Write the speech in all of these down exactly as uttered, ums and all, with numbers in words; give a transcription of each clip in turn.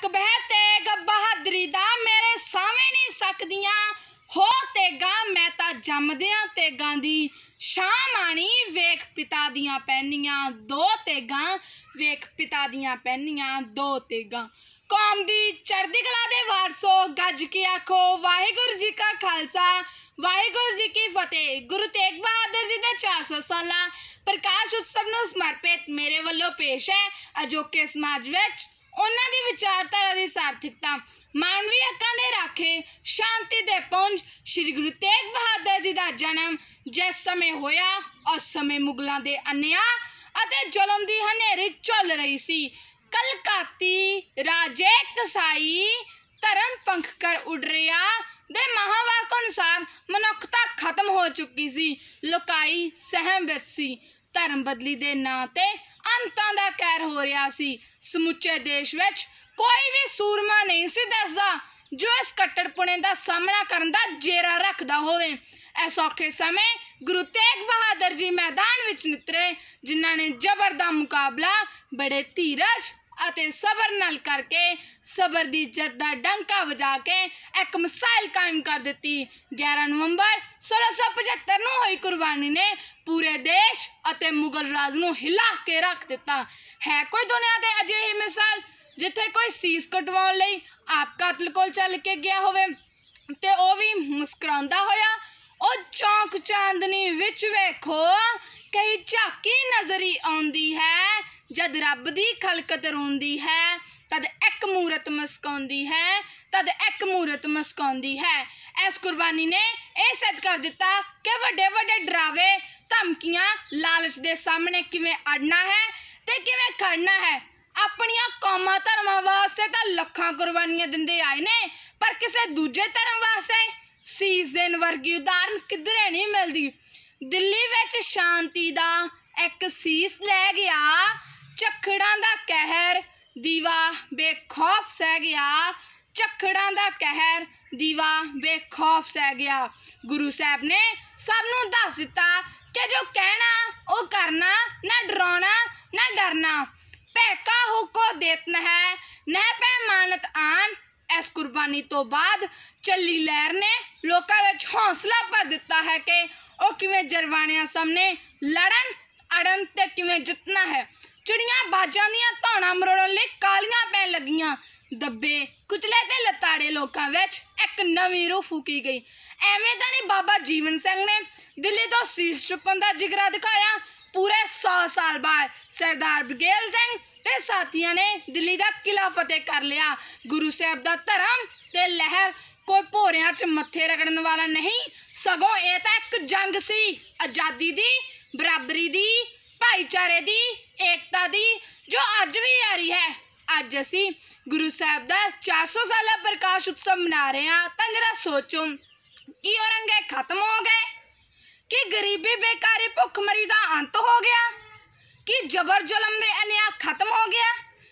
तक बह तेग बहादरी दा मेरे सावे नहीं सकदियां हो तेगा मैं ता जमदियां तेगां दी शाम आनी वेख पिता दियां पैनियां दो तेगां वेख पिता दियां पैनियां दो तेगां कौम दी चढ़दी कला दे वारसो गज के आखो वाहिगुरू जी का खालसा वाहिगुरू जी की फतेह। गुरु तेग बहादुर जी दे चार सौ साला प्रकाश उत्सव नूं समर्पित मेरे वल्लों पेश है अजोके समाज विच उन्हां दी विचारधारा दी सार्थकता मानवी हक्कां दे राखे शांति दे पुंज श्री गुरु तेग बहादुर जी दा जन्म जिस समय होया उस समय मुगलों के अन्याय अते जुल्म दी हनेरी झुल रही सी। कलकाती राजे कसाई धर्म पंख कर उड़ रहा दे महावाक अनुसार मनुखता खत्म हो चुकी सी लुकाई सहम विच सी धर्म बदली दे नां ते अंतां दा कहर हो रहा सी। समुचे देश विच कोई भी सूरमा नहीं सी दसदा जो इस कट्टरपुणे दा सामना करन दा जेरा रखदा होवे। इस औखे समय गुरु तेग बहादुर जी मैदान विच नितरे जिन्हां ने जबर दा मुकाबला बड़े धीरज अते सबर नाल करके सबर दी इज्जत दा डंका वजा के एक मिसाइल कायम कर दिती। ग्यारह नवंबर सोलह सौ पचहत्तर नूं होई कुर्बानी ने पूरे देश अते मुगल राज नूं हिला के रख दिता। है कोई दुनिया दे अजिही मिसाल जिथे कोई सीस कटवाउण लई आप कातल कोल चल के गया होवे ते ओ भी मुस्कुरांदा होया ओ चौंक चांदनी विच वेखो कई झाकी नजरी आउंदी है जद रब दी खलकत रोंदी है तद एक मूरत मुस्काउंदी है तद एक मूरत मुस्काउंदी है। इस कुर्बानी ने यह सिद्ध कर दिता कि वड्डे वड्डे डरावे धमकियां लालच दे सामने किवें अड़ना है ते किवें खड़ना है। अपनियां कौमां धर्मां वास्ते तां लखां कुर्बानियां दिंदे आए ने पर किसी दूजे धर्म वास्ते सीस देण वर्गी उदाहरण किधरे नहीं मिलदी। दिल्ली विच शांति दा एक सीस लै गया झखड़ां दा कहर दीवा बेखौफ सह गया झखड़ां दा कहर दीवा बेखौफ सह गया। गुरु साहब ने सब नूं दस दिता कि जो कहना वो करना ना डराउणा ना डरना पैका हुको देतन है न पैमानत आन। इस कुर्बानी तो बाद चली लहर ने लोकां विच हौसला भर दिता है कि वो किवें जरवाणियां सामने लड़न अड़न ते किवें जितना है। चिड़ियां बाजां दियां धौणां मरोड़न लई कालियां पैण लगियां दब्बे कुचले ते लताड़े लोकां विच एक नवीं रूह फूकी गई। एवें तां नहीं बाबा जीवन सिंह ने दिल्ली तो सीस चुकन दा जिगरा दिखाया। पूरे सौ साल बाद सरदार बघेल सिंह ते साथियां ने दिल्ली दा किला फतेह कर लिया। गुरु साहब दा धर्म ते लहर कोई भोरियां च मत्थे रगड़न वाला नहीं सगों ये तां एक जंग सी आज़ादी दी बराबरी दी भाईचारे दी एकता दी जो अज भी आ रही है। अज असी गुरु साहब दा चार सौ साला प्रकाश उत्सव मना रहे हैं तां जरा सोचो कि औरंगे खत्म हो गए कि गरीबी बेकारी भुखमरी दा अंत हो गया कि जबर जुल्म दे अन्याय खत्म हो गया।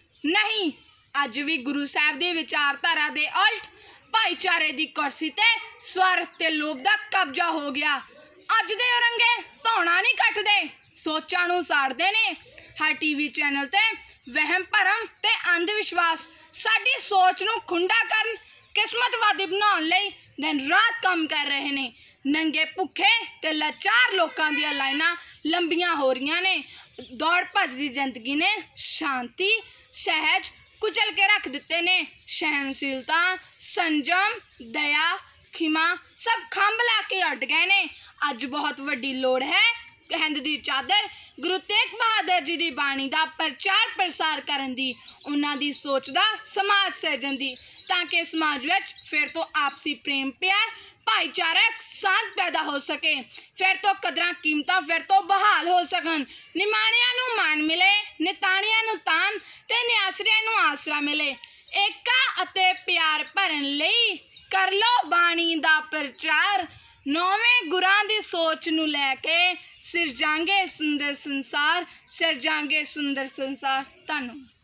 नहीं अज भी गुरु साहब दी विचारधारा दे उल्ट भाईचारे दी कुर्सी ते स्वार्थ ते लोभ दा कब्जा हो गया। अज दे औरंगे धौणा नहीं कटदे सोचां नूं साड़दे ने। हर टीवी चैनल ते वहम भरम ते अंध विश्वास साडी सोच नूं खुंडा करन किस्मतवादी बनाउण लई दिन रात काम कर रहे ने। नंगे भुखे ते लाचार लोकां दी लाइनां लंबियां हो रही ने। दौड़ भज दी जिंदगी ने शांति सहज कुचल के रख दिते ने। सहनशीलता संजम दया खिमा सब खंभ ला के अड़ गए ने। अज बहुत वड्डी लोड़ है कहंद दी चादर गुरु तेग बहादुर जी दी बाणी दा प्रचार प्रसार करन दी उन्हां दी सोच दा समाज सिरजन दी ताकि समाज विच फिर तो आपसी प्रेम प्यार भाईचारक सांझ पैदा हो सके फिर तो कदरां कीमतां फिर तो बहाल हो सकन। निमाणियां नूं मान मिले निताणियां नूं तान ते निआसरियां नूं आसरा मिले। एका अते प्यार भरन लई कर लो बाणी दा प्रचार नौवें गुरां दी सोच नूं लैके सिरजांगे सुंदर संसार सिरजांगे सुंदर संसार। धन्नवाद।